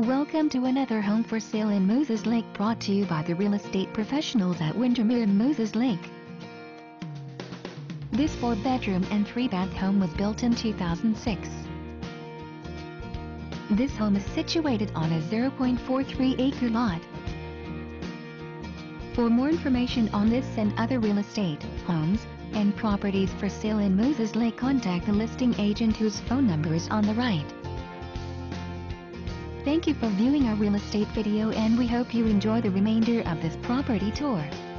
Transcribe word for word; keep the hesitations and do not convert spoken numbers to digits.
Welcome to another home for sale in Moses Lake, brought to you by the real estate professionals at Windermere in Moses Lake. This four-bedroom and three-bath home was built in two thousand six. This home is situated on a zero point four three acre lot. For more information on this and other real estate, homes, and properties for sale in Moses Lake, contact the listing agent whose phone number is on the right. Thank you for viewing our real estate video, and we hope you enjoy the remainder of this property tour.